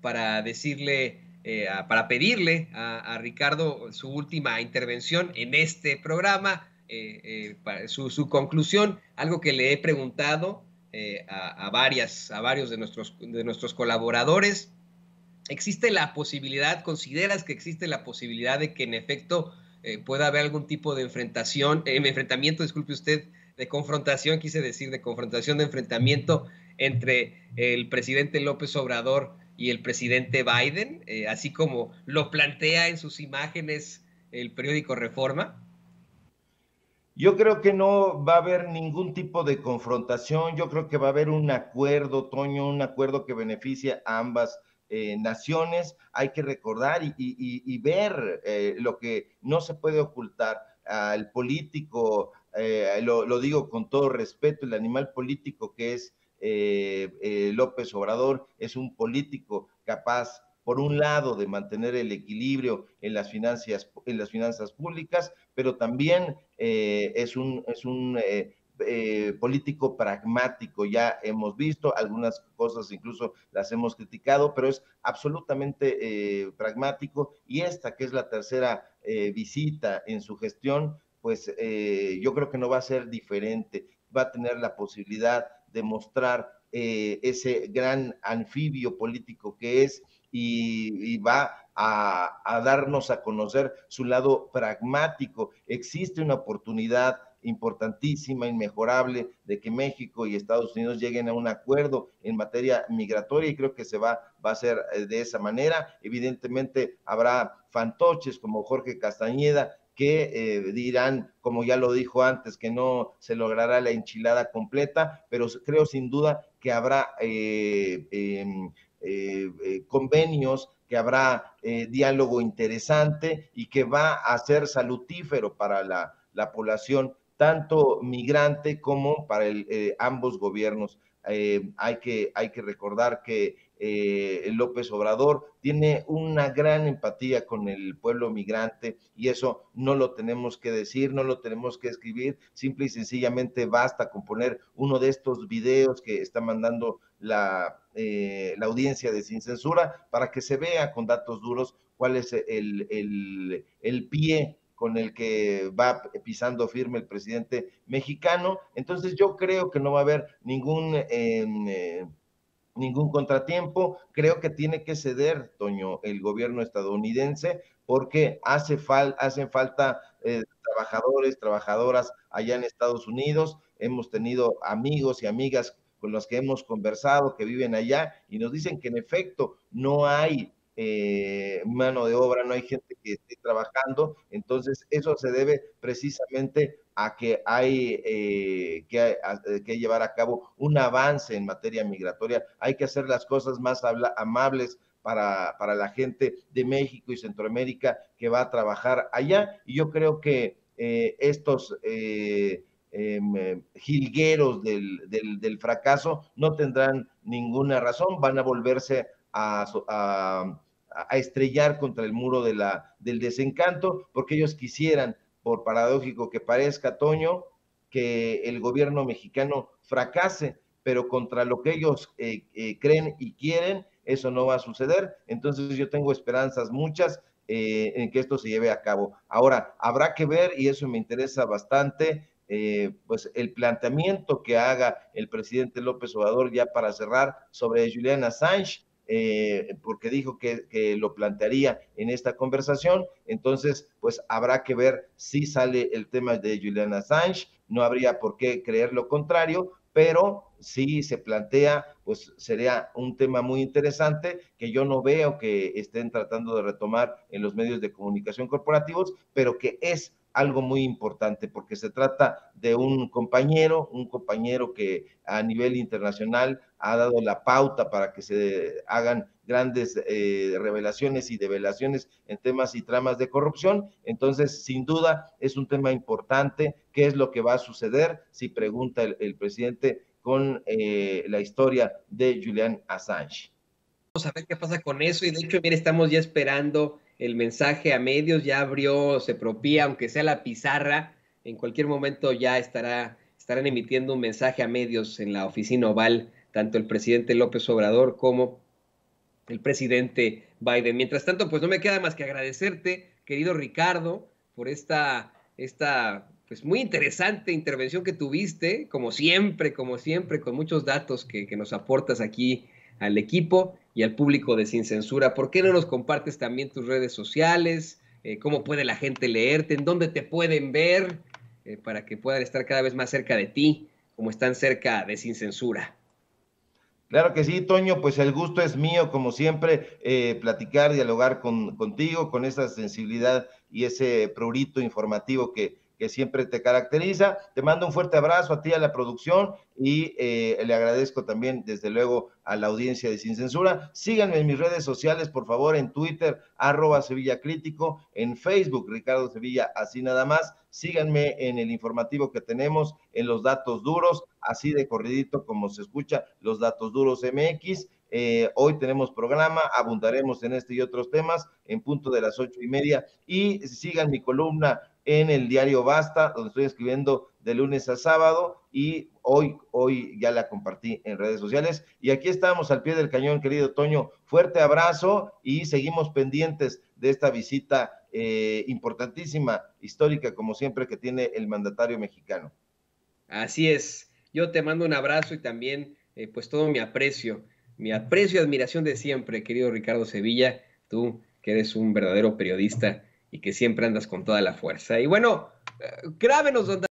para decirle, para pedirle a Ricardo su última intervención en este programa, para su conclusión, algo que le he preguntado a varios de nuestros colaboradores. ¿Existe la posibilidad, consideras que existe la posibilidad de que en efecto pueda haber algún tipo de enfrentamiento, disculpe usted, de confrontación, quise decir, de confrontación, de enfrentamiento entre el presidente López Obrador y el presidente Biden, así como lo plantea en sus imágenes el periódico Reforma? Yo creo que no va a haber ningún tipo de confrontación, yo creo que va a haber un acuerdo, Toño, un acuerdo que beneficia a ambas naciones. Hay que recordar y ver lo que no se puede ocultar al político, lo digo con todo respeto, el animal político que es López Obrador es un político capaz, por un lado, de mantener el equilibrio en las finanzas públicas, pero también es un político pragmático. Ya hemos visto algunas cosas, incluso las hemos criticado, pero es absolutamente pragmático. Y esta, que es la tercera visita en su gestión, pues yo creo que no va a ser diferente. Va a tener la posibilidad de mostrar ese gran anfibio político que es, y va a darnos a conocer su lado pragmático. Existe una oportunidad importantísima, inmejorable, de que México y Estados Unidos lleguen a un acuerdo en materia migratoria, y creo que va a hacer de esa manera. Evidentemente habrá fantoches como Jorge Castañeda que dirán, como ya lo dijo antes, que no se logrará la enchilada completa, pero creo sin duda que habrá convenios, que habrá diálogo interesante y que va a ser salutífero para la población, tanto migrante como para ambos gobiernos. Hay que recordar que López Obrador tiene una gran empatía con el pueblo migrante, y eso no lo tenemos que decir, no lo tenemos que escribir, simple y sencillamente basta con poner uno de estos videos que está mandando la audiencia de Sin Censura para que se vea con datos duros cuál es el pie con el que va pisando firme el presidente mexicano. Entonces yo creo que no va a haber ningún contratiempo. Creo que tiene que ceder, Toño, el gobierno estadounidense, porque hacen falta trabajadores, trabajadoras allá en Estados Unidos. Hemos tenido amigos y amigas con los que hemos conversado que viven allá y nos dicen que en efecto no hay mano de obra, no hay gente que esté trabajando. Entonces eso se debe precisamente a que hay que llevar a cabo un avance en materia migratoria. Hay que hacer las cosas más amables para la gente de México y Centroamérica que va a trabajar allá. Y yo creo que estos jilgueros del fracaso no tendrán ninguna razón, van a volverse a estrellar contra el muro del desencanto, porque ellos quisieran, por paradójico que parezca, Toño, que el gobierno mexicano fracase, pero contra lo que ellos creen y quieren, eso no va a suceder. Entonces yo tengo esperanzas muchas en que esto se lleve a cabo. Ahora, habrá que ver, y eso me interesa bastante, pues el planteamiento que haga el presidente López Obrador, ya para cerrar, sobre Julian Assange, porque dijo que lo plantearía en esta conversación. Entonces, pues habrá que ver si sale el tema de Julian Assange. No habría por qué creer lo contrario, pero si se plantea, pues sería un tema muy interesante que yo no veo que estén tratando de retomar en los medios de comunicación corporativos, pero que es algo muy importante, porque se trata de un compañero que a nivel internacional ha dado la pauta para que se hagan grandes revelaciones y develaciones en temas y tramas de corrupción. Entonces, sin duda, es un tema importante. ¿Qué es lo que va a suceder? Si pregunta el presidente con la historia de Julian Assange. Vamos a ver qué pasa con eso, y de hecho, mire, estamos ya esperando el mensaje a medios, ya abrió Sepropía, aunque sea la pizarra, en cualquier momento ya estarán emitiendo un mensaje a medios en la oficina oval, tanto el presidente López Obrador como el presidente Biden. Mientras tanto, pues no me queda más que agradecerte, querido Ricardo, por esta pues muy interesante intervención que tuviste, como siempre, con muchos datos que nos aportas aquí al equipo y al público de Sin Censura. ¿Por qué no nos compartes también tus redes sociales? ¿Cómo puede la gente leerte? ¿En dónde te pueden ver? Para que puedan estar cada vez más cerca de ti, como están cerca de Sin Censura. Claro que sí, Toño, pues el gusto es mío, como siempre, platicar, dialogar contigo, con esa sensibilidad y ese prurito informativo que siempre te caracteriza. Te mando un fuerte abrazo a ti, a la producción, y le agradezco también, desde luego, a la audiencia de Sin Censura. Síganme en mis redes sociales, por favor, en Twitter, @Sevilla Crítico, en Facebook, Ricardo Sevilla, así nada más. Síganme en el informativo que tenemos, en los datos duros, así de corridito como se escucha, los datos duros MX. Hoy tenemos programa, abundaremos en este y otros temas en punto de las 8:30, y sigan mi columna en el diario Basta, donde estoy escribiendo de lunes a sábado, y hoy ya la compartí en redes sociales. Y aquí estamos al pie del cañón, querido Toño. Fuerte abrazo y seguimos pendientes de esta visita importantísima, histórica, como siempre, que tiene el mandatario mexicano. Así es. Yo te mando un abrazo y también pues todo mi aprecio y admiración de siempre, querido Ricardo Sevilla, tú que eres un verdadero periodista y que siempre andas con toda la fuerza. Y bueno, grábenos, don